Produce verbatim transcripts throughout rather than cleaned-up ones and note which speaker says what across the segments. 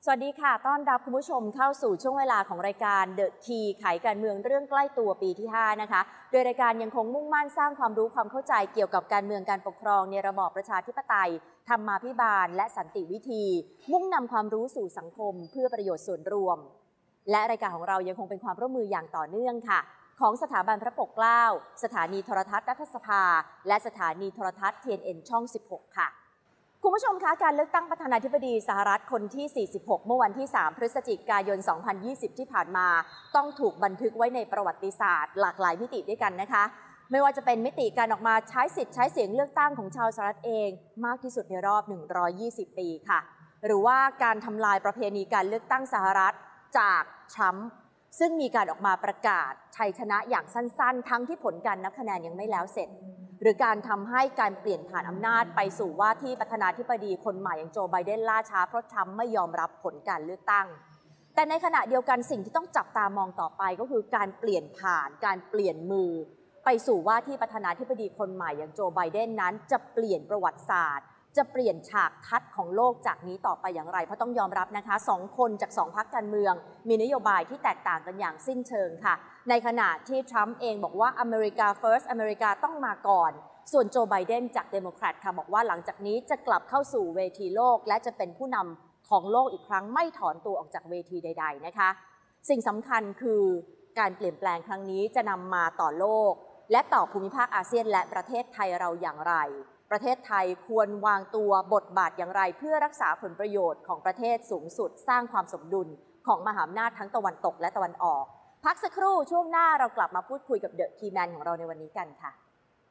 Speaker 1: สวัสดีค่ะต้อนรับคุณผู้ชมเข้าสู่ช่วงเวลาของรายการ The Key ไขการเมืองเรื่องใกล้ตัวปีที่ห้านะคะโดยรายการยังคงมุ่งมั่นสร้างความรู้ความเข้าใจเกี่ยวกับการเมืองการปกครองในระบอบประชาธิปไตยธรรมาภิบาลและสันติวิธีมุ่งนำความรู้สู่สังคมเพื่อประโยชน์ส่วนรวมและรายการของเรายังคงเป็นความร่วมมืออย่างต่อเนื่องค่ะของสถาบันพระปกเกล้าสถานีโทรทัศน์รัฐสภาและสถานีโทรทัศน์ ที เอ็น เอ็น ช่องสิบหกค่ะคุณผู้ชมคะการเลือกตั้งประธานาธิบดีสหรัฐคนที่สี่สิบหกเมื่อวันที่สามพฤศจิกายนสองพันยี่สิบที่ผ่านมาต้องถูกบันทึกไว้ในประวัติศาสตร์หลากหลายมิติด้วยกันนะคะไม่ว่าจะเป็นมิติการออกมาใช้สิทธิ์ใช้เสียงเลือกตั้งของชาวสหรัฐเองมากที่สุดในรอบหนึ่งร้อยยี่สิบปีค่ะหรือว่าการทำลายประเพณีการเลือกตั้งสหรัฐจากทรัมป์ซึ่งมีการออกมาประกาศชัยชนะอย่างสั้นๆทั้งที่ผลการนับคะแนนยังไม่แล้วเสร็จหรือการทำให้การเปลี่ยนผ่านอำนาจไปสู่ว่าที่ประธานาธิบดีคนใหม่อย่างโจไบเดนล่าช้าเพราะทรัมป์ไม่ยอมรับผลการเลือกตั้งแต่ในขณะเดียวกันสิ่งที่ต้องจับตามองต่อไปก็คือการเปลี่ยนผ่านการเปลี่ยนมือไปสู่ว่าที่ประธานาธิบดีคนใหม่อย่างโจไบเดนนั้นจะเปลี่ยนประวัติศาสตร์จะเปลี่ยนฉากทัศน์ของโลกจากนี้ต่อไปอย่างไรเพราะต้องยอมรับนะคะสองคนจากสองพรรคการเมืองมีนโยบายที่แตกต่างกันอย่างสิ้นเชิงค่ะในขณะที่ทรัมป์เองบอกว่าอเมริกา first อเมริกาต้องมาก่อนส่วนโจไบเดนจากเดโมแครตค่ะบอกว่าหลังจากนี้จะกลับเข้าสู่เวทีโลกและจะเป็นผู้นำของโลกอีกครั้งไม่ถอนตัวออกจากเวทีใดๆนะคะสิ่งสำคัญคือการเปลี่ยนแปลงครั้งนี้จะนำมาต่อโลกและต่อภูมิภาคอาเซียนและประเทศไทยเราอย่างไรประเทศไทยควรวางตัวบทบาทอย่างไรเพื่อรักษาผลประโยชน์ของประเทศสูงสุดสร้างความสมดุลของมหาอำนาจทั้งตะวันตกและตะวันออกพักสักครู่ช่วงหน้าเรากลับมาพูดคุยกับเดอะคีย์แมนของเราในวันนี้กันค่ะ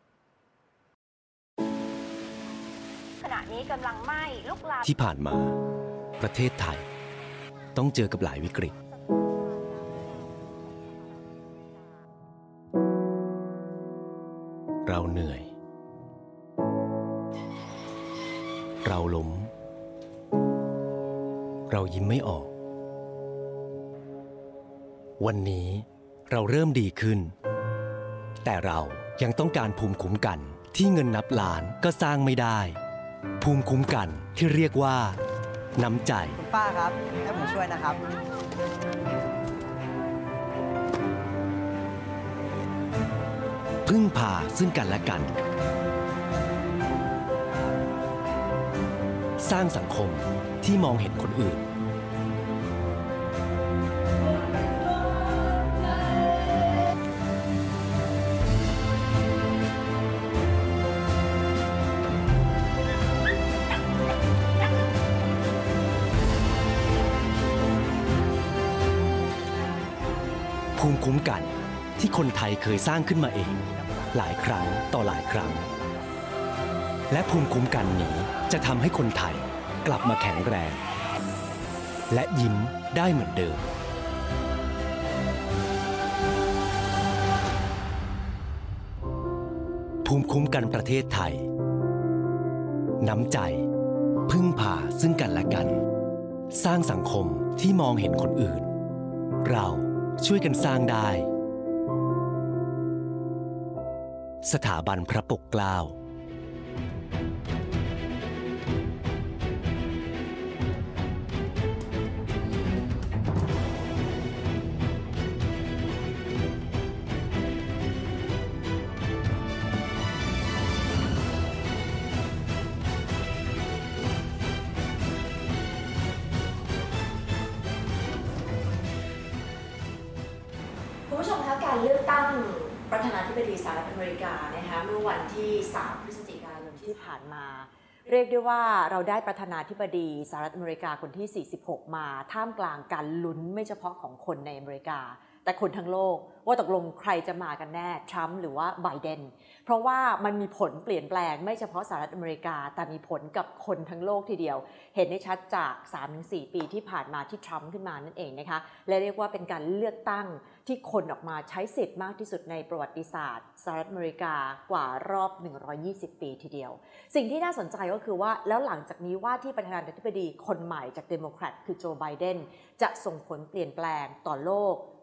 Speaker 1: ขณะนี้กำลังไหม้ลุกลาม
Speaker 2: ที่ผ่านมาประเทศไทยต้องเจอกับหลายวิกฤตเราเหนื่อยเราล้มเรายิ้มไม่ออกวันนี้เราเริ่มดีขึ้นแต่เรายังต้องการภูมิคุ้มกันที่เงินนับล้านก็สร้างไม่ได้ภูมิคุ้มกันที่เรียกว่าน้ำใจ
Speaker 3: คุณป้าครับให้ผมช่วยนะครับ
Speaker 2: พึ่งพาซึ่งกันและกันสร้างสังคมที่มองเห็นคนอื่นภูมิคุ้มกันที่คนไทยเคยสร้างขึ้นมาเองหลายครั้งต่อหลายครั้งและภูมิคุ้มกันนี้จะทำให้คนไทยกลับมาแข็งแรงและยิ้มได้เหมือนเดิมภูมิคุ้มกันประเทศไทยน้ำใจพึ่งพาซึ่งกันและกันสร้างสังคมที่มองเห็นคนอื่นเราช่วยกันสร้างได้สถาบันพระปกเกล้า
Speaker 1: คุณผู้ชมคะการเลือกตั้งประธานาธิบดีสหรัฐอเมริกานะคะเมื่อวันที่สามพฤศจิกายนที่ผ่านมาเรียกได้ว่าเราได้ประธานาธิบดีสหรัฐอเมริกาคนที่สี่สิบหกมาท่ามกลางการลุ้นไม่เฉพาะของคนในอเมริกาแต่คนทั้งโลกว่าตกลงใครจะมากันแน่ทรัมป์หรือว่าไบเดนเพราะว่ามันมีผลเปลี่ยนแปลงไม่เฉพาะสหรัฐอเมริกาแต่มีผลกับคนทั้งโลกทีเดียวเห็นได้ชัดจาก สามถึงสี่ ปีที่ผ่านมาที่ทรัมป์ขึ้นมานั่นเองนะคะและเรียกว่าเป็นการเลือกตั้งที่คนออกมาใช้สิทธิ์มากที่สุดในประวัติศาสตร์สหรัฐอเมริกากว่ารอบหนึ่งร้อยยี่สิบปีทีเดียวสิ่งที่น่าสนใจก็คือว่าแล้วหลังจากนี้ว่าที่ประธานาธิบดีคนใหม่จากเดโมแครตคือโจไบเดนจะส่งผลเปลี่ยนแปลงต่อโลก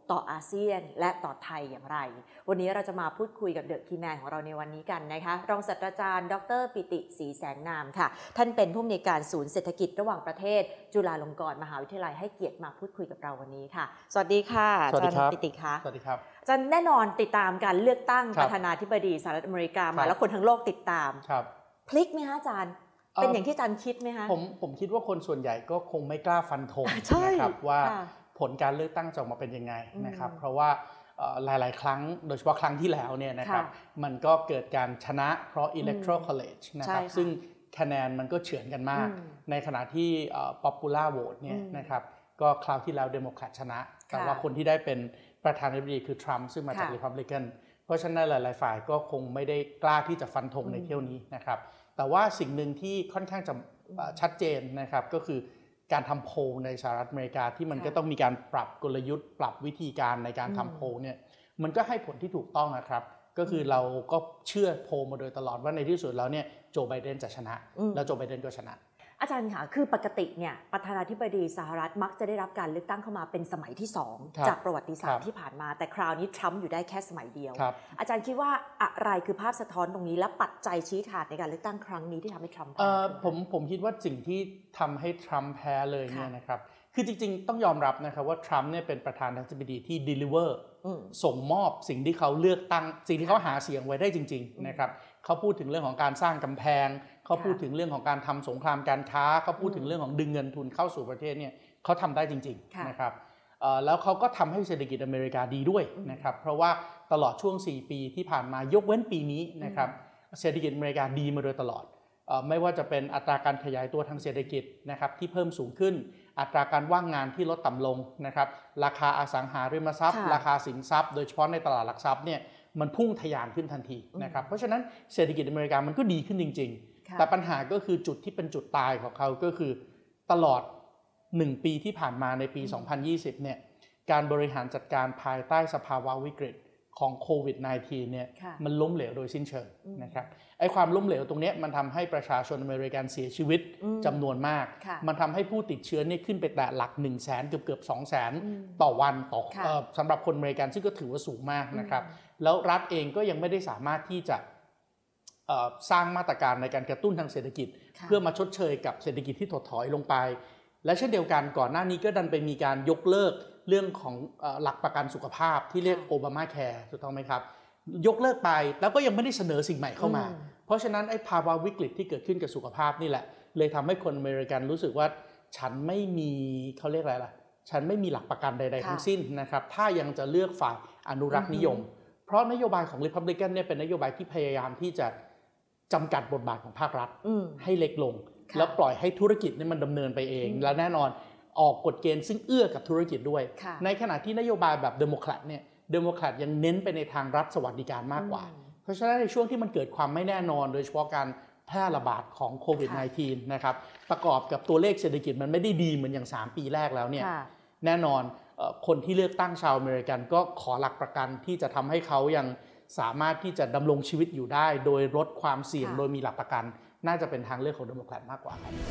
Speaker 1: ต่ออาเซียนและต่อไทยอย่างไรวันนี้เราจะมาพูดคุยกับเดอะคีย์แมนของเราในวันนี้กันนะคะรองศาสตราจารย์ดรปิติศรีแสงนามค่ะท่านเป็นผู้อำนวยการศูนย์เศรษฐกิจระหว่างประเทศจุฬาลงกรณ์มหาวิทยาลัยให้เกียรติมาพูดคุยกับเราวันนี้ค่ะสวัสดีค่ะอาจารย์ปิติค่ะ
Speaker 4: สวัสดีครับ
Speaker 1: อาจารย์แน่นอนติดตามการเลือกตั้งประธานาธิบดีสหรัฐอเมริกามาแล้วคนทั้งโลกติดตามพลิกไหมคะอาจารย์เป็นอย่างที่อาจารย์คิดไหมคะ
Speaker 4: ผมผมคิดว่าคนส่วนใหญ่ก็คงไม่กล้าฟันธงนะครับว่าผลการเลือกตั้งจะออกมาเป็นยังไงนะครับเพราะว่าหลายๆครั้งโดยเฉพาะครั้งที่แล้วเนี่ยนะครับมันก็เกิดการชนะเพราะ electoral college นะครับซึ่งคะแนนมันก็เฉือนกันมากในขณะที่ popular vote เนี่ยนะครับก็คราวที่แล้วเดโมแครตชนะแต่ว่าคนที่ได้เป็นประธานาธิบดีคือทรัมป์ซึ่งมาจาก Republican เพราะฉะนั้นหลายๆฝ่ายก็คงไม่ได้กล้าที่จะฟันธงในเที่ยวนี้นะครับแต่ว่าสิ่งหนึ่งที่ค่อนข้างจะชัดเจนนะครับก็คือการทำโพลในสหรัฐอเมริกาที่มันก็ต้องมีการปรับกลยุทธ์ปรับวิธีการในการทำโพลเนี่ยมันก็ให้ผลที่ถูกต้องนะครับก็คือเราก็เชื่อโพลมาโดยตลอดว่าในที่สุดแล้วเนี่ยโจไบเดนจะชนะแล้วโจไบเดนก็ชนะ
Speaker 1: อาจารย์ค่ะคือปกติเนี่ยประธานาธิบดีสหรัฐมักจะได้รับการเลือกตั้งเข้ามาเป็นสมัยที่สองจากประวัติศาสตร์ที่ผ่านมาแต่คราวนี้ทรัมป์อยู่ได้แค่สมัยเดียวอาจารย์คิดว่าอะไรคือภาพสะท้อนตรงนี้และปัจจัยชี้ขาดในการเลือกตั้งครั้งนี้ที่ทำให้ทรัมป์แพ้
Speaker 4: ผมผมคิดว่าสิ่งที่ทำให้ทรัมป์แพ้เลยเนี่ยนะครับคือจริงๆต้องยอมรับนะครับว่าทรัมป์เนี่ยเป็นประธานาธิบดีที่ deliver ส่งมอบสิ่งที่เขาเลือกตั้งสิ่งที่เขาหาเสียงไว้ได้จริงๆนะครับเขาพูดถึงเรื่องของการสร้างกำแพงเขาพูดถึงเรื่องของการทำสงครามการค้าเขาพูดถึงเรื่องของดึงเงินทุนเข้าสู่ประเทศเนี่ยเขาทำได้จริงๆนะครับแล้วเขาก็ทำให้เศรษฐกิจอเมริกาดีด้วยนะครับเพราะว่าตลอดช่วงสี่ปีที่ผ่านมายกเว้นปีนี้นะครับเศรษฐกิจอเมริกาดีมาโดยตลอดไม่ว่าจะเป็นอัตราการขยายตัวทางเศรษฐกิจนะครับที่เพิ่มสูงขึ้นอัตราการว่างงานที่ลดต่ำลงนะครับราคาอสังหาริมทรัพย์ราคาสินทรัพย์โดยเฉพาะในตลาดหลักทรัพย์เนี่ยมันพุ่งทะยานขึ้นทันทีนะครับเพราะฉะนั้นเศรษฐกิจอเมริกามันก็ดีขึ้นจริงๆแต่ปัญหาก็คือจุดที่เป็นจุดตายของเขาก็คือตลอดหนึ่งปีที่ผ่านมาในปีสองพันยี่สิบเนี่ยการบริหารจัดการภายใต้สภาวะวิกฤตของโควิด สิบเก้า เนี่ยมันล้มเหลวโดยสิ้นเชิงนะครับไอ้ความล้มเหลวตรงนี้มันทำให้ประชาชนอเมริกันเสียชีวิตจำนวนมากมันทำให้ผู้ติดเชื้อเนี่ยขึ้นไปแต่หลัก หนึ่งแสน เกือบเกือบ สองแสน ต่อวันต่อสำหรับคนอเมริกันซึ่งก็ถือว่าสูงมากนะครับแล้วรัฐเองก็ยังไม่ได้สามารถที่จะสร้างมาตรการในการกระตุ้นทางเศรษฐกิจเพื่อมาชดเชยกับเศรษฐกิจที่ถดถอยลงไปและเช่นเดียวกันก่อนหน้านี้ก็ดันไปมีการยกเลิกเรื่องของหลักประกันสุขภาพที่เรียกโอบามาแคร์ถูกต้องไหมครับยกเลิกไปแล้วก็ยังไม่ได้เสนอสิ่งใหม่เข้ามาเพราะฉะนั้นไอ้ภาวะวิกฤตที่เกิดขึ้นกับสุขภาพนี่แหละเลยทำให้คนอเมริกันรู้สึกว่าฉันไม่มีเขาเรียกอะไรล่ะฉันไม่มีหลักประกันใดๆทั้งสิ้นนะครับถ้ายังจะเลือกฝ่ายอนุรักษ์นิยมเพราะนโยบายของ Republican เนี่ยเป็นนโยบายที่พยายามที่จะจำกัดบทบาทของภาครัฐให้เล็กลงแล้วปล่อยให้ธุรกิจนี่มันดำเนินไปเองและแน่นอนออกกฎเกณฑ์ซึ่งเอื้อกับธุรกิจด้วยในขณะที่นโยบายแบบเดโมแครตเนี่ยเดโมแครตยังเน้นไปในทางรัฐสวัสดิการมากกว่าเพราะฉะนั้นในช่วงที่มันเกิดความไม่แน่นอนโดยเฉพาะการแพร่ระบาดของโควิด สิบเก้า นะครับประกอบกับตัวเลขเศรษฐกิจมันไม่ได้ดีเหมือนอย่างสามปีแรกแล้วเนี่ยแน่นอนคนที่เลือกตั้งชาวอเมริกันก็ขอหลักประกันที่จะทำให้เขายังสามารถที่จะดำรงชีวิตอยู่ได้โดยลดความเสี่ยงโดยมีหลักประกันน่าจะเป็นทางเลือกของเดโมแครตมากกว่าครับ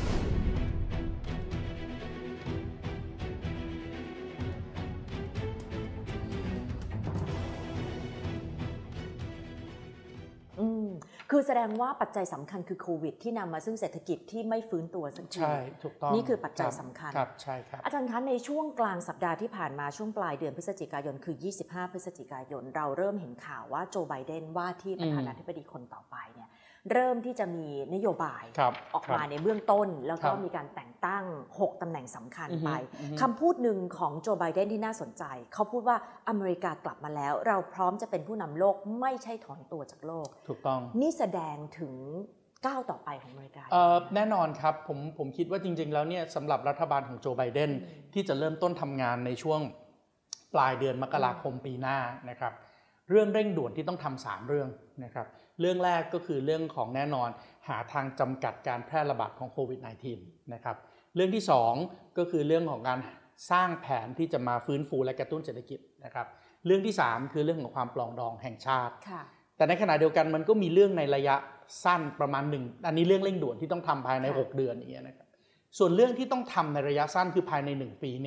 Speaker 1: คือแสดงว่าปัจจัยสำคัญคือโควิดที่นำมาซึ่งเศรษฐกิจที่ไม่ฟื้นตัวสักที
Speaker 4: ใช่ถูกต้อง
Speaker 1: นี่คือปัจจัยสำคัญ
Speaker 4: ครับใช่ครับ
Speaker 1: อาจารย์คะในช่วงกลางสัปดาห์ที่ผ่านมาช่วงปลายเดือนพฤศจิกายนคือยี่สิบห้าพฤศจิกายนเราเริ่มเห็นข่าวว่าโจไบเดนว่าที่ประธานาธิบดีคนต่อไปเนี่ยเริ่มที่จะมีนโยบายออกมาในเบื้องต้นแล้วก็มีการแต่งตั้งหกตำแหน่งสำคัญไปคำพูดหนึ่งของโจไบเดนที่น่าสนใจเขาพูดว่าอเมริกากลับมาแล้วเราพร้อมจะเป็นผู้นำโลกไม่ใช่ถอนตัวจากโลก
Speaker 4: ถูกต้อง
Speaker 1: นี่แสดงถึงก้าวต่อไปของอเมริกา
Speaker 4: แน่นอนครับผมผมคิดว่าจริงๆแล้วเนี่ยสำหรับรัฐบาลของโจไบเดนที่จะเริ่มต้นทำงานในช่วงปลายเดือนมกราคมปีหน้านะครับเรื่องเร่งด่วนที่ต้องทำสามเรื่องนะครับเรื่องแรกก็คือเรื่องของแน่นอนหาทางจำกัดการแพร่ระบาดของโควิด สิบเก้า นะครับเรื่องที่สองก็คือเรื่องของการสร้างแผนที่จะมาฟื้นฟูและกระตุ้นเศรษฐกิจนะครับเรื่องที่สามคือเรื่องของความปรองดองแห่งชาติแต่ในขณะเดียวกันมันก็มีเรื่องในระยะสั้นประมาณหนึ่งอันนี้เรื่องเร่งด่วนที่ต้องทำภายในหกเดือนอย่างเงี้ยนะครับส่วนเรื่องที่ต้องทำในระยะสั้นคือภายในหนึ่งปีเนี่ย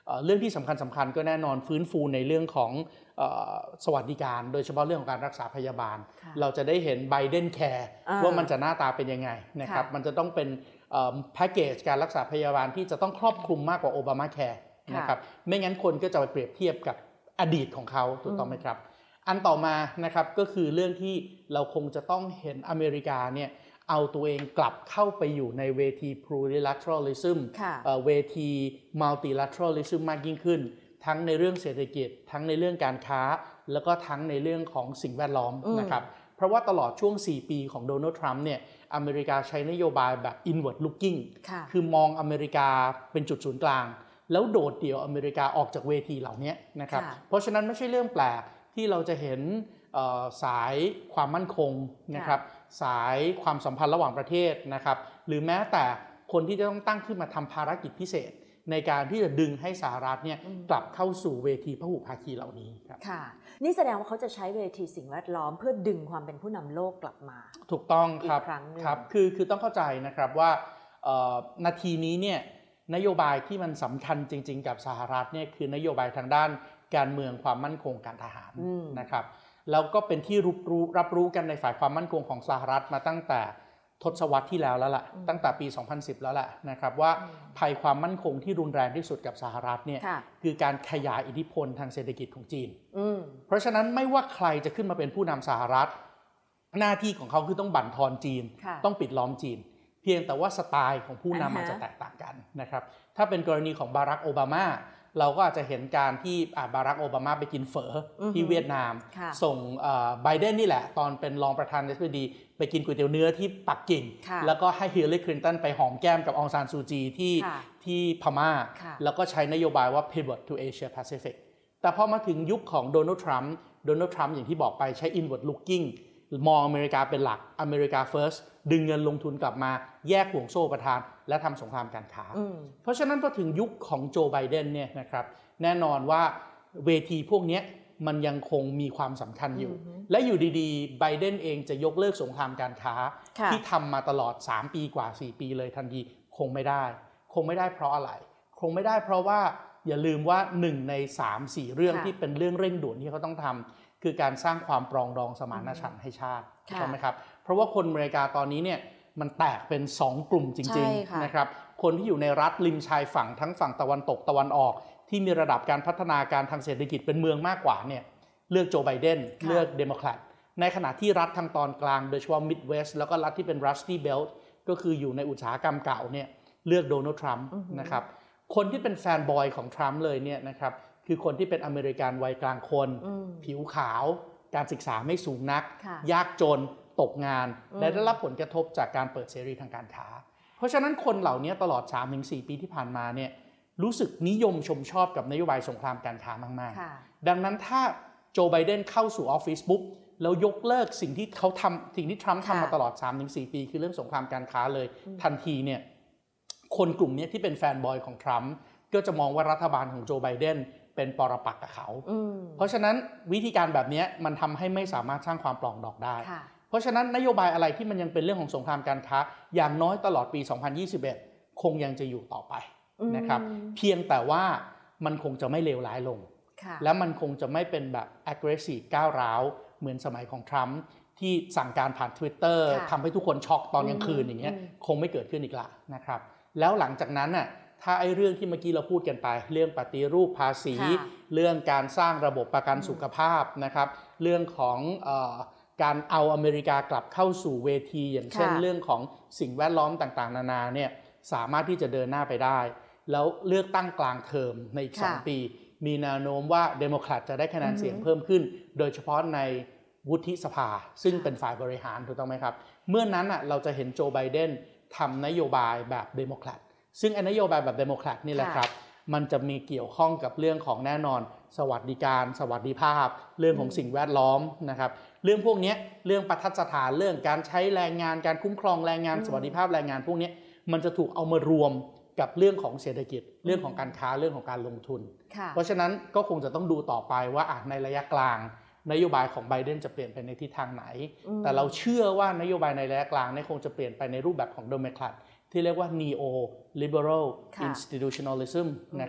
Speaker 4: เรื่องที่สำคัญสำคัญก็แน่นอนฟื้นฟูในเรื่องของสวัสดิการโดยเฉพาะเรื่องของการรักษาพยาบาลเราจะได้เห็น Biden Care ว่ามันจะหน้าตาเป็นยังไงนะครับมันจะต้องเป็นแพ็กเกจการรักษาพยาบาลที่จะต้องครอบคลุมมากกว่า Obama Care นะครับไม่งั้นคนก็จะไปเปรียบเทียบกับอดีตของเขาถูกต้องไหมครับอันต่อมานะครับก็คือเรื่องที่เราคงจะต้องเห็นอเมริกาเนี่ยเอาตัวเองกลับเข้าไปอยู่ในเวที plurilateralism เวที multilateralism มากยิ่งขึ้นทั้งในเรื่องเศรษฐกิจทั้งในเรื่องการค้าแล้วก็ทั้งในเรื่องของสิ่งแวดล้อมนะครับเพราะว่าตลอดช่วงสี่ปีของโดนัลด์ทรัมป์เนี่ยอเมริกาใช้นโยบายแบบ inward looking คือมองอเมริกาเป็นจุดศูนย์กลางแล้วโดดเดี่ยวอเมริกาออกจากเวทีเหล่านี้นะครับเพราะฉะนั้นไม่ใช่เรื่องแปลกที่เราจะเห็นสายความมั่นคงนะครับสายความสัมพันธ์ระหว่างประเทศนะครับหรือแม้แต่คนที่จะต้องตั้งขึ้นมาทำภารกิจพิเศษในการที่จะดึงให้สหรัฐเนี่ยกลับเข้าสู่เวทีพหุภาคีเหล่านี้ครับ
Speaker 1: ค่ะนี่แสดงว่าเขาจะใช้เวทีสิ่งแวดล้อมเพื่อดึงความเป็นผู้นำโลกกลับมา
Speaker 4: ถูกต้องครับครับคือคือต้องเข้าใจนะครับว่านาทีนี้เนี่ยนโยบายที่มันสำคัญจริงๆกับสหรัฐเนี่ยคือนโยบายทางด้านการเมืองความมั่นคงการทหารนะครับแล้วก็เป็นที่รับรู้รับรู้กันในฝ่ายความมั่นคงของสหรัฐมาตั้งแต่ทศวรรษที่แล้วแล้วล่ะตั้งแต่ปีสองพันสิบแล้วแหละนะครับว่าภัยความมั่นคงที่รุนแรงที่สุดกับสหรัฐเนี่ยคือการขยายอิทธิพลทางเศรษฐกิจของจีนเพราะฉะนั้นไม่ว่าใครจะขึ้นมาเป็นผู้นำสหรัฐหน้าที่ของเขาคือต้องบั่นทอนจีนต้องปิดล้อมจีนเพียงแต่ว่าสไตล์ของผู้นำมันจะแตกต่างกันนะครับถ้าเป็นกรณีของบารักโอบามาเราก็อาจจะเห็นการที่บารักโอบามาไปกินเฝอที่เวียดนามส่งไบเดนนี่แหละตอนเป็นรองประธานาธิบดีไปกินก๋วยเตี๋ยวเนื้อที่ปักกิ่งแล้วก็ให้ฮิลลารีคลินตันไปหอมแก้มกับองซานซูจีที่ที่พม่าแล้วก็ใช้นโยบายว่า pivot to Asia Pacific แต่พอมาถึงยุคของโดนัลด์ทรัมป์โดนัลด์ทรัมป์อย่างที่บอกไปใช้ inward looking มองอเมริกาเป็นหลักอเมริกา first ดึงเงินลงทุนกลับมาแยกห่วงโซ่ประทานและทำสงครามการค้าเพราะฉะนั้นพอถึงยุคของโจไบเดนเนี่ยนะครับแน่นอนว่าเวทีพวกนี้มันยังคงมีความสำคัญอยู่และอยู่ดีๆไบเดนเองจะยกเลิกสงครามการค้าที่ทำมาตลอดสามปีกว่าสี่ปีเลยทันทีคงไม่ได้คงไม่ได้เพราะอะไรคงไม่ได้เพราะว่าอย่าลืมว่าหนึ่งในสามสี่เรื่องที่เป็นเรื่องเร่งด่วนที่เขาต้องทำคือการสร้างความปรองดองสมานฉันท์ให้ชาติใช่ไหมครับเพราะว่าคนอเมริกาตอนนี้เนี่ยมันแตกเป็นสองกลุ่มจริงๆนะครับคนที่อยู่ในรัฐริมชายฝั่งทั้งฝั่งตะวันตกตะวันออกที่มีระดับการพัฒนาการทางเศรษฐกิจเป็นเมืองมากกว่าเนี่ยเลือกโจไบเดนเลือกเดโมแครตในขณะที่รัฐทางตอนกลางโดยเฉพาะมิดเวสต์แล้วก็รัฐที่เป็นรัสตี้เบลต์ก็คืออยู่ในอุตสาหกรรมเก่าเนี่ยเลือกโดนัลด์ทรัมป์นะครับคนที่เป็นแฟนบอยของทรัมป์เลยเนี่ยนะครับคือคนที่เป็นอเมริกันวัยกลางคนผิวขาวการศึกษาไม่สูงนักยากจนตกงานและได้รับผลกระทบจากการเปิดเสรีทางการค้าเพราะฉะนั้นคนเหล่านี้ตลอด สามถึงสี่ ปีที่ผ่านมาเนี่ยรู้สึกนิยมชมชอบกับนโยบายสงครามการค้ามากๆดังนั้นถ้าโจไบเดนเข้าสู่ออฟฟิศปุ๊บแล้วยกเลิกสิ่งที่เขาทำสิ่งที่ทรัมป์ทำมาตลอด สามถึงสี่ ปีคือเรื่องสงครามการค้าเลยทันทีเนี่ยคนกลุ่มนี้ที่เป็นแฟนบอยของทรัมป์ก็จะมองว่ารัฐบาลของโจไบเดนเป็นปรปักษ์กับเขาเพราะฉะนั้นวิธีการแบบนี้มันทำให้ไม่สามารถสร้างความปรองดองได้เพราะฉะนั้นนโยบายอะไรที่มันยังเป็นเรื่องของสงครามการค้าอย่างน้อยตลอดปีสองพันยี่สิบเอ็ดคงยังจะอยู่ต่อไปนะครับเพียงแต่ว่ามันคงจะไม่เลวร้ายลงและมันคงจะไม่เป็นแบบ aggressive ก้าวร้าวเหมือนสมัยของทรัมป์ที่สั่งการผ่าน Twitter ทำให้ทุกคนช็อกตอนกลางคืนอย่างเงี้ยคงไม่เกิดขึ้นอีกละนะครับแล้วหลังจากนั้นน่ะถ้าไอ้เรื่องที่เมื่อกี้เราพูดกันไปเรื่องปฏิรูปภาษีเรื่องการสร้างระบบประกันสุขภาพนะครับเรื่องของเอ่อการเอาอเมริกากลับเข้าสู่เวทีอย่างเช่นเรื่องของสิ่งแวดล้อมต่างๆนานาเนี่ยสามารถที่จะเดินหน้าไปได้แล้วเลือกตั้งกลางเทอมในอีกสองปีมีแนวโน้มว่าเดโมแครตจะได้คะแนนเสียงเพิ่มขึ้นโดยเฉพาะในวุฒิสภาซึ่งเป็นฝ่ายบริหารถูกต้องไหมครับเมื่อนั้นอ่ะเราจะเห็นโจไบเดนทำนโยบายแบบเดโมแครตซึ่งนโยบายแบบเดโมแครตนี่แหละครับมันจะมีเกี่ยวข้องกับเรื่องของแน่นอนสวัสดิการสวัสดิภาพเรื่องของสิ่งแวดล้อมนะครับเรื่องพวกนี้เรื่องประทัดสถานเรื่องการใช้แรงงานการคุ้มครองแรงงานสวัสดิภาพแรงงานพวกนี้มันจะถูกเอามารวมกับเรื่องของเศรษฐกิจเรื่องของการค้าเรื่องของการลงทุนเพราะฉะนั้นก็คงจะต้องดูต่อไปว่าในระยะกลางนโยบายของไบเดนจะเปลี่ยนไปในทิศทางไหนแต่เราเชื่อว่านโยบายในระยะกลางนี่คงจะเปลี่ยนไปในรูปแบบของเดโมแครตที่เรียกว่า neo liberal institutionalism นะครับ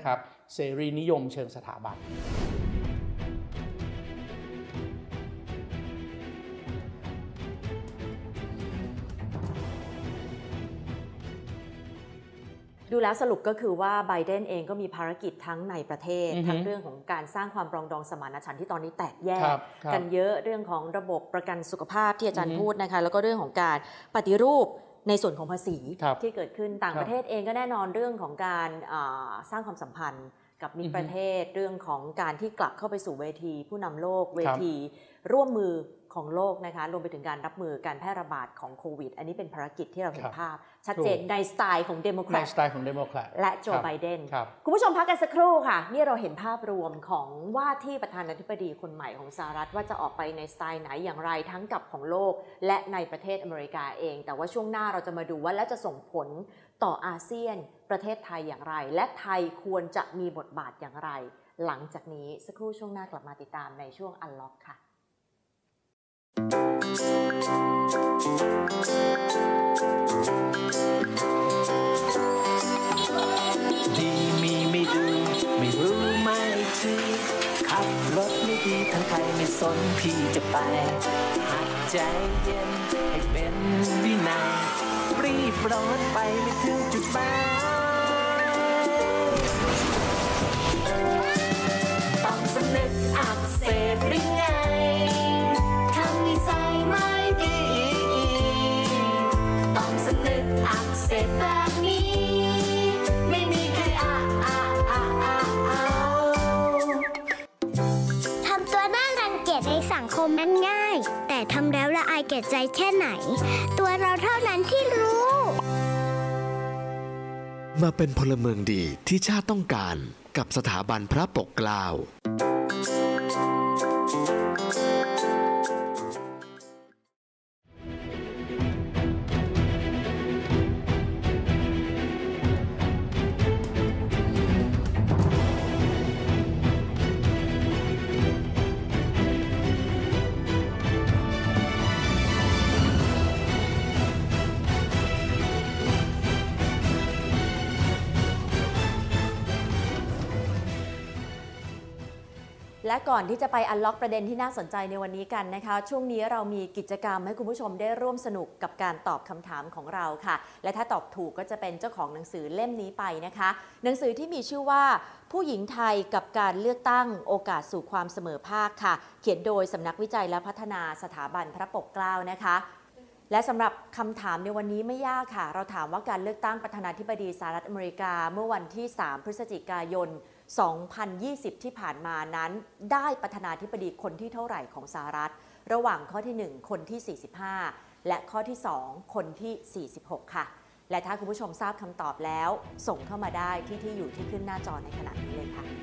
Speaker 4: เสรีนิยมเชิงสถาบัน
Speaker 1: ดูแล้วสรุปก็คือว่าไบเดนเองก็มีภารกิจทั้งในประเทศ
Speaker 4: mm-hmm.
Speaker 1: ทั้งเรื่องของการสร้างความปรองดองสมานฉันท์ที่ตอนนี้แตกแยก
Speaker 4: กัน
Speaker 1: กันเยอะเรื่องของระบบประกันสุขภาพที่อาจารย์ mm-hmm. พูดนะคะแล้วก็เรื่องของการปฏิรูปในส่วนของภาษีที่เกิดขึ้นต่างประเทศเองก็แน่นอนเรื่องของการสร้างความสัมพันธ์กับมิตรประเทศ mm-hmm. เรื่องของการที่กลับเข้าไปสู่เวทีผู้นำโลกเวทีร่วมมือของโลกนะคะรวมไปถึงการรับมือการแพร่ระบาดของโควิดอันนี้เป็นภารกิจที่เราเห็นภาพชัดเจนในสไตล์ของเดโมแครต
Speaker 4: ในสไตล์ของเดโมแครต
Speaker 1: และโจไบเดนคุณผู้ชมพักกันสักครู่ค่ะนี่เราเห็นภาพรวมของว่าที่ประธานาธิบดีคนใหม่ของสหรัฐว่าจะออกไปในสไตล์ไหนอย่างไรทั้งกับของโลกและในประเทศอเมริกาเองแต่ว่าช่วงหน้าเราจะมาดูว่าแล้วจะส่งผลต่ออาเซียนประเทศไทยอย่างไรและไทยควรจะมีบทบาทอย่างไรหลังจากนี้สักครู่ช่วงหน้ากลับมาติดตามในช่วง Unlock ค่ะ
Speaker 5: ดีมีไม่ดูไม่รู้ไม่ชี้ขับรถไม่ดีทั้งใครไม่สนพี่จะไปหัดใจเย็นให้เป็นวินัยรีบร้อนไปไม่ถึงจุดหมายต้องสนึกอักเสบหรือไงทำนิสัยไม่ดีต้องสนึกอักเสบแบบนี้ไม่มีใครอ่ะอ่ะอ่ะอ่ะอ่ะ
Speaker 6: ทำตัวน่ารังเกียจในสังคมนั้นง่ายแต่ทำแล้วละอายแก่ใจแค่ไหนตัวเราเท่านั้นที่รู้
Speaker 7: มาเป็นพลเมืองดีที่ชาติต้องการกับสถาบันพระปกเกล้า
Speaker 1: และก่อนที่จะไปอันล็อกประเด็นที่น่าสนใจในวันนี้กันนะคะช่วงนี้เรามีกิจกรรมให้คุณผู้ชมได้ร่วมสนุกกับการตอบคำถามของเราค่ะและถ้าตอบถูกก็จะเป็นเจ้าของหนังสือเล่มนี้ไปนะคะหนังสือที่มีชื่อว่าผู้หญิงไทยกับการเลือกตั้งโอกาสสู่ความเสมอภาคค่ะเขียนโดยสำนักวิจัยและพัฒนาสถาบันพระปกเกล้านะคะและสำหรับคำถามในวันนี้ไม่ยากค่ะเราถามว่าการเลือกตั้งประธานาธิบดีสหรัฐอเมริกาเมื่อวันที่สามพฤศจิกายนสองพันยี่สิบที่ผ่านมานั้นได้ประธานาธิบดีคนที่เท่าไหร่ของสหรัฐระหว่างข้อที่หนึ่งคนที่สี่สิบห้าและข้อที่สองคนที่สี่สิบหกค่ะและถ้าคุณผู้ชมทราบคำตอบแล้วส่งเข้ามาได้ที่ที่อยู่ที่ขึ้นหน้าจอในขณะนี้เลยค่ะ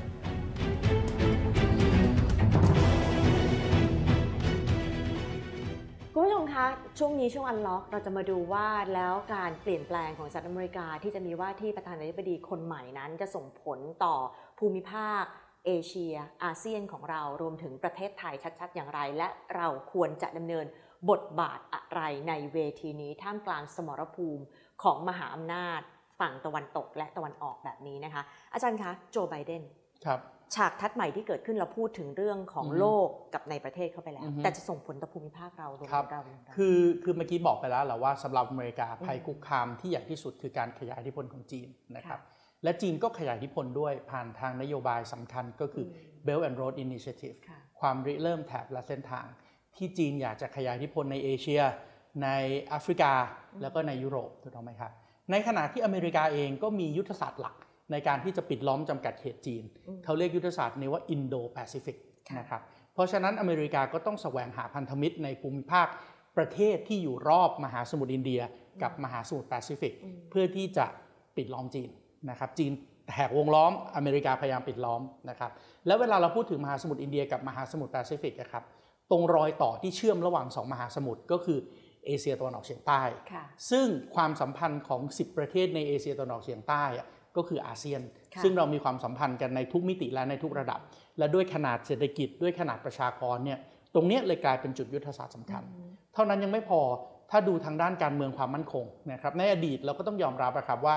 Speaker 1: คุณผู้ชมคะช่วงนี้ช่วงอันล็อกเราจะมาดูว่าแล้วการเปลี่ยนแปลงของสหรัฐอเมริกาที่จะมีว่าที่ประธานาธิบดีคนใหม่นั้นจะส่งผลต่อภูมิภาคเอเชียอาเซียนของเรารวมถึงประเทศไทยชัดๆอย่างไรและเราควรจะดำเนินบทบาทอะไรในเวทีนี้ท่ามกลางสมรภูมิของมหาอำนาจฝั่งตะวันตกและตะวันออกแบบนี้นะคะอาจารย์คะโจไบเดน
Speaker 4: ครับ
Speaker 1: ฉากทัดใหม่ที่เกิดขึ้นเราพูดถึงเรื่องของโลกกับในประเทศเข้าไปแล้วแต่จะส่งผลต่อภูมิภาคเรารวมถึงเรา
Speaker 4: คือคือเมื่อกี้บอกไปแล้วแหละว่าสำหรับอเมริกาภัยคุกคามที่ใหญ่ที่สุดคือการขยายอิทธิพลของจีนนะครับและจีนก็ขยายอิทธิพลด้วยผ่านทางนโยบายสำคัญก็คือ Belt and Road Initiative ความริเริ่มแถบและเส้นทางที่จีนอยากจะขยายอิทธิพลในเอเชียในแอฟริกาแล้วก็ในยุโรปถูกต้องไหมครับในขณะที่อเมริกาเองก็มียุทธศาสตร์หลักในการที่จะปิดล้อมจำกัดเขตจีนเขาเรียกยุทธศาสตร์นี้ว่าอินโดแปซิฟิกนะครับเพราะฉะนั้นอเมริกาก็ต้องแสวงหาพันธมิตรในภูมิภาคประเทศที่อยู่รอบมหาสมุทรอินเดียกับมหาสมุทรแปซิฟิกเพื่อที่จะปิดล้อมจีนนะครับจีนแหกวงล้อมอเมริกาพยายามปิดล้อมนะครับแล้วเวลาเราพูดถึงมหาสมุทรอินเดียกับมหาสมุทรแปซิฟิกนะครับตรงรอยต่อที่เชื่อมระหว่างสองมหาสมุทรก็คือเอเชียตะวันออกเฉียงใต้ซึ่งความสัมพันธ์ของสิบประเทศในเอเชียตะวันออกเฉียงใต้ก็คืออาเซียนซึ่งเรามีความสัมพันธ์กันในทุกมิติและในทุกระดับและด้วยขนาดเศรษฐกิจด้วยขนาดประชากรเนี่ยตรงนี้เลยกลายเป็นจุดยุทธศาสตร์สำคัญเท่านั้นยังไม่พอถ้าดูทางด้านการเมืองความมั่นคงนะครับในอดีตเราก็ต้องยอมรับนะครับว่า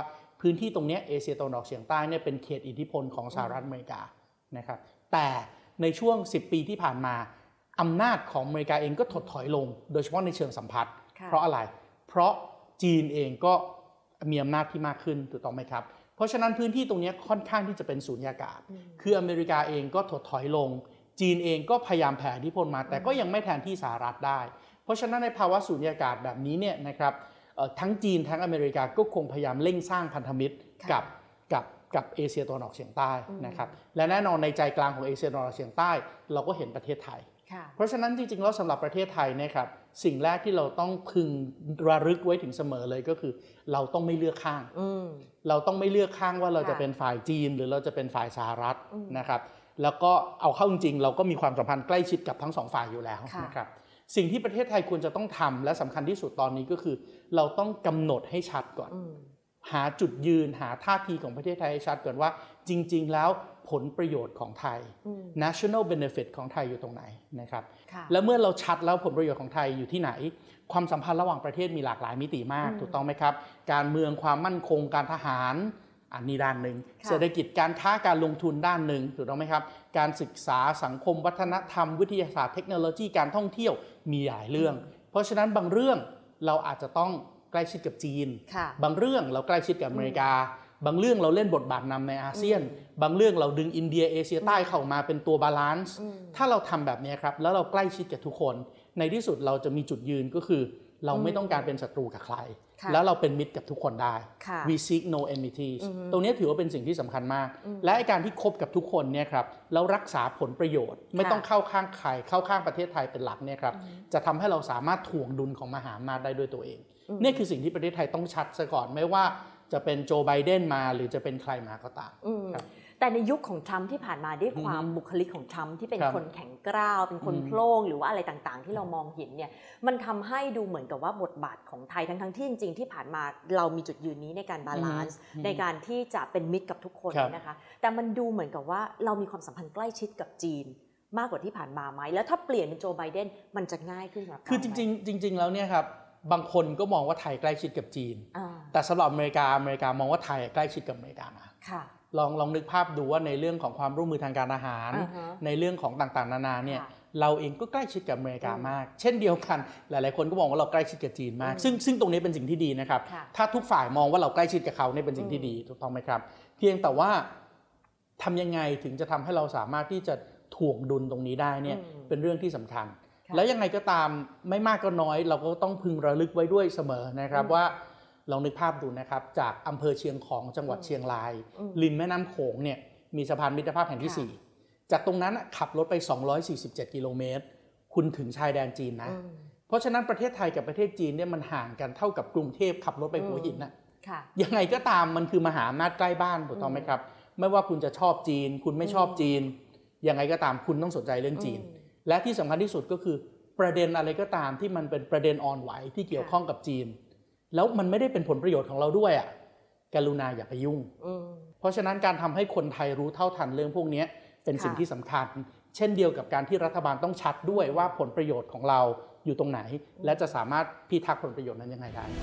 Speaker 4: พื้นที่ตรงนี้เอเชียตะวันออกเฉียงใต้เนี่ยเป็นเขตอิทธิพลของสหรัฐอเมริกานะครับแต่ในช่วงสิบปีที่ผ่านมาอำนาจของอเมริกาเองก็ถดถอยลงโดยเฉพาะในเชิงสัมพัทธ์เพราะอะไรเพราะจีนเองก็มีอำนาจที่มากขึ้นถูกต้องไหมครับเพราะฉะนั้นพื้นที่ตรงนี้ค่อนข้างที่จะเป็นสูญญากาศคืออเมริกาเองก็ถดถอยลงจีนเองก็พยายามแผ่อิทธิพลมาแต่ก็ยังไม่แทนที่สหรัฐได้เพราะฉะนั้นในภาวะสูญญากาศแบบนี้เนี่ยนะครับทั้งจีนทั้งอเมริกาก็คงพยายามเร่งสร้างพันธมิตรกับกับกับเอเชียตะวันออกเฉียงใต้นะครับและแน่นอนในใจกลางของเอเชียตะวันออกเฉียงใต้เราก็เห็นประเทศไทยเพราะฉะนั้นจริงๆแล้วสำหรับประเทศไทยนะครับสิ่งแรกที่เราต้องพึงระลึกไว้ถึงเสมอเลยก็คือเราต้องไม่เลือกข้างเราต้องไม่เลือกข้างว่าเราจะเป็นฝ่ายจีนหรือเราจะเป็นฝ่ายสหรัฐนะครับแล้วก็เอาเข้าจริงๆเราก็มีความสัมพันธ์ใกล้ชิดกับทั้งสองฝ่ายอยู่แล้วนะครับสิ่งที่ประเทศไทยควรจะต้องทำและสำคัญที่สุดตอนนี้ก็คือเราต้องกำหนดให้ชัดก่อนหาจุดยืนหาท่าทีของประเทศไทยให้ชัดก่อนว่าจริงๆแล้วผลประโยชน์ของไทย national benefit ของไทยอยู่ตรงไหนนะครับแล้วเมื่อเราชัดแล้วผลประโยชน์ของไทยอยู่ที่ไหนความสัมพันธ์ระหว่างประเทศมีหลากหลายมิติมากถูกต้องไหมครับการเมืองความมั่นคงการทหารอันนี้ด้านหนึ่งเศรษฐกิจการค้าการลงทุนด้านหนึ่งถูกต้องไหมครับการศึกษาสังคมวัฒนธรรมวิทยาศาสตร์เทคโนโลยีการท่องเที่ยวมีหลายเรื่องเพราะฉะนั้นบางเรื่องเราอาจจะต้องใกล้ชิดกับจีนบางเรื่องเราใกล้ชิดกับอเมริกาบางเรื่องเราเล่นบทบาทนำในอาเซียนบางเรื่องเราดึงอินเดียเอเชียใต้เข้ามาเป็นตัวบาลานซ์ถ้าเราทำแบบนี้ครับแล้วเราใกล้ชิดกับทุกคนในที่สุดเราจะมีจุดยืนก็คือเราไม่ต้องการเป็นศัตรูกับใครแล้วเราเป็นมิตรกับทุกคนได้ we seek no enmities ตรงนี้ถือว่าเป็นสิ่งที่สำคัญมากและการที่คบกับทุกคนเนี่ยครับแล้วรักษาผลประโยชน์ไม่ต้องเข้าข้างใครเข้าข้างประเทศไทยเป็นหลักเนี่ยครับจะทำให้เราสามารถถ่วงดุลของมหาอำนาจได้ด้วยตัวเองนี่คือสิ่งที่ประเทศไทยต้องชัดซะก่อนไม่ว่าจะเป็นโจไบเดนมาหรือจะเป็นใครมาก็ตาม
Speaker 1: แต่ในยุคของทรัมป์ที่ผ่านมาด้วยความบุคลิกของทรัมป์ที่เป็นคนแข็งกร้าวเป็นคนโพล่งหรือว่าอะไรต่างๆที่เรามองเห็นเนี่ยมันทำให้ดูเหมือนกับว่าบทบาทของไทยทั้งๆที่จริงๆที่ผ่านมาเรามีจุดยืนนี้ในการบาลานซ์ในการที่จะเป็นมิตรกับทุกคนนะคะแต่มันดูเหมือนกับว่าเรามีความสัมพันธ์ใกล้ชิดกับจีนมากกว่าที่ผ่านมาไหมแล้วถ้าเปลี่ยนเป็นโจไบเดนมันจะง่ายขึ้นหรือเปล่า
Speaker 4: คือจริงๆจริงๆแล้วเนี่ยครับบางคนก็มองว่าไทยใกล้ชิดกับจีนแต่สำหรับอเมริกาอเมริกามองว่าไทยใกล้ชิดกับอเมริกานะลองลองนึกภาพดูว่าในเรื่องของความร่วมมือทางการอาหาร uh-huh. ในเรื่องของต่างๆนานาเนี่ย uh-huh. เราเองก็ใกล้ชิดกับอเมริกามาก uh-huh. เช่นเดียวกันหลายๆคนก็มองว่าเราใกล้ชิดกับจีนมาก uh-huh. ซึ่งซึ่งตรงนี้เป็นสิ่งที่ดีนะครับ uh-huh. ถ้าทุกฝ่ายมองว่าเราใกล้ชิดกับเขาเนี่ยเป็นสิ่งที่ดีถูกต้องไหมครับเพียงแต่ว่าทำยังไงถึงจะทำให้เราสามารถที่จะถ่วงดุลตรงนี้ได้เนี่ย uh-huh. เป็นเรื่องที่สำคัญ uh-huh. แล้วยังไงก็ตามไม่มากก็น้อยเราก็ต้องพึงระลึกไว้ด้วยเสมอนะครับ uh-huh. ว่าลองนึกภาพดูนะครับจากอำเภอเชียงของจังหวัดเชียงรายริมแม่น้ำโขงเนี่ยมีสะพานมิตรภาพแห่งที่สี่จากตรงนั้นขับรถไปสองร้อยสี่สิบเจ็ดกิโลเมตรคุณถึงชายแดนจีนนะเพราะฉะนั้นประเทศไทยกับประเทศจีนเนี่ยมันห่างกันเท่ากับกรุงเทพขับรถไปหัวหินนะยังไงก็ตามมันคือมหาอำนาจใกล้บ้านถูกต้องไหมครับไม่ว่าคุณจะชอบจีนคุณไม่ชอบจีนยังไงก็ตามคุณต้องสนใจเรื่องจีนและที่สำคัญที่สุดก็คือประเด็นอะไรก็ตามที่มันเป็นประเด็นอ่อนไหวที่เกี่ยวข้องกับจีนแล้วมันไม่ได้เป็นผลประโยชน์ของเราด้วยอ่ะกรุณาอย่าไปยุ่งเพราะฉะนั้นการทำให้คนไทยรู้เท่าทันเรื่องพวกนี้เป็นสิ่งที่สำคัญเช่นเดียวกับการที่รัฐบาลต้องชัดด้วยว่าผลประโยชน์ของเราอยู่ตรงไหนและจะสามารถพิทักษ์ผลประโยชน์นั้นยังไงได้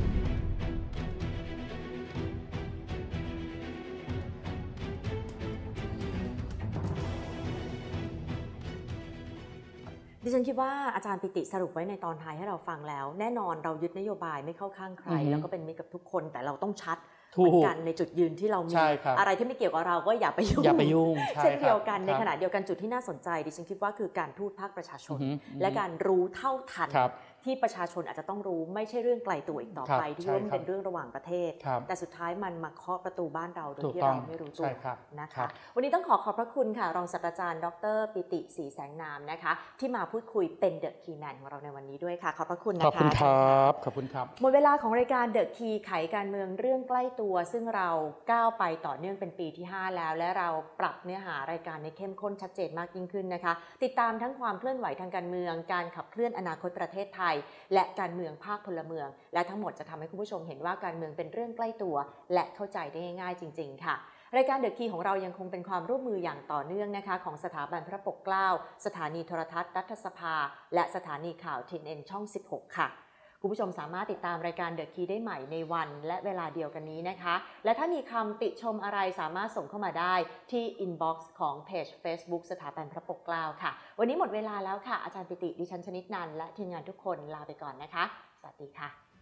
Speaker 1: ดิฉันคิดว่าอาจารย์ปิติสรุปไว้ในตอนท้ายให้เราฟังแล้วแน่นอนเรายึดนโยบายไม่เข้าข้างใครแล้วก็เป็นมิตรกับทุกคนแต่เราต้องชัดเหมือนกันในจุดยืนที่เรามีอะไรที่ไม่เกี่ยวกับเราก็อย่าไปยุ่ง
Speaker 4: อย่าไปยุ่ง
Speaker 1: เช่นเดียวกันในขณะเดียวกันจุดที่น่าสนใจดิฉันคิดว่าคือการทูตภาคประชาชนและการรู้เท่าทันที่ประชาชนอาจจะต้องรู้ไม่ใช่เรื่องไกลตัวอีกต่อไปที่ว่ามันเป็นเรื่องระหว่างประเทศแต่สุดท้ายมันมาเคาะประตูบ้านเราโดยที่เราไม่รู้ตัวนะคะวันนี้ต้องขอขอบพระคุณค่ะรองศาสตราจารย์ดรปิติศรีแสงนามนะคะที่มาพูดคุยเป็นเดอะคีย์แมนของเราในวันนี้ด้วยค่ะขอบพระคุณนะคะ
Speaker 4: ขอบคุณครับขอบคุณครับ
Speaker 1: หมดเวลาของรายการเดอะคีย์ไขการเมืองเรื่องใกล้ตัวซึ่งเราก้าวไปต่อเนื่องเป็นปีที่ห้าแล้วและเราปรับเนื้อหารายการในเข้มข้นชัดเจนมากยิ่งขึ้นนะคะติดตามทั้งความเคลื่อนไหวทางการเมืองการขับเคลื่อนอนาคตประเทศไทยและการเมืองภาคพลเมืองและทั้งหมดจะทำให้คุณผู้ชมเห็นว่าการเมืองเป็นเรื่องใกล้ตัวและเข้าใจได้ง่ายๆจริงๆค่ะรายการเดอะคีย์ของเรายังคงเป็นความร่วมมืออย่างต่อเนื่องนะคะของสถาบันพระปกเกล้าสถานีโทรทัศน์รัฐสภาและสถานีข่าว ที เอ็น เอ็น ช่องสิบหกค่ะคุณผู้ชมสามารถติดตามรายการ The Key ได้ใหม่ในวันและเวลาเดียวกันนี้นะคะและถ้ามีคำติชมอะไรสามารถส่งเข้ามาได้ที่ inbox ของเพจ Facebook สถาบันพระปกเกล้าค่ะวันนี้หมดเวลาแล้วค่ะอาจารย์ปิติดิฉันชนิดนันท์และทีมงานทุกคนลาไปก่อนนะคะสวัสดีค่ะ